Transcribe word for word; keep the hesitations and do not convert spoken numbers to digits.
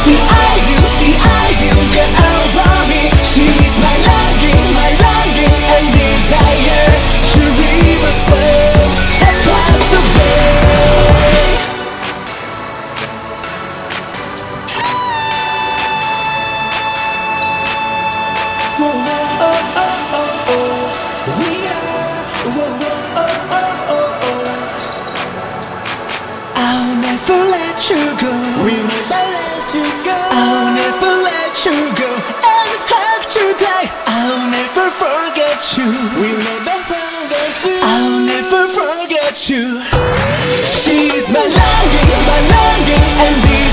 the ideal, the ideal get over me. She's my longing, my longing and desire. She reverses as possible. Whoa, whoa, oh, oh, oh, oh. We are. Whoa, whoa, oh, oh, oh, oh. I'll never let you go. We'll never let you go. I'll never let you go. And hug today. I'll never forget you. We'll never forget you. I'll never forget you. She's my longing, my longing and the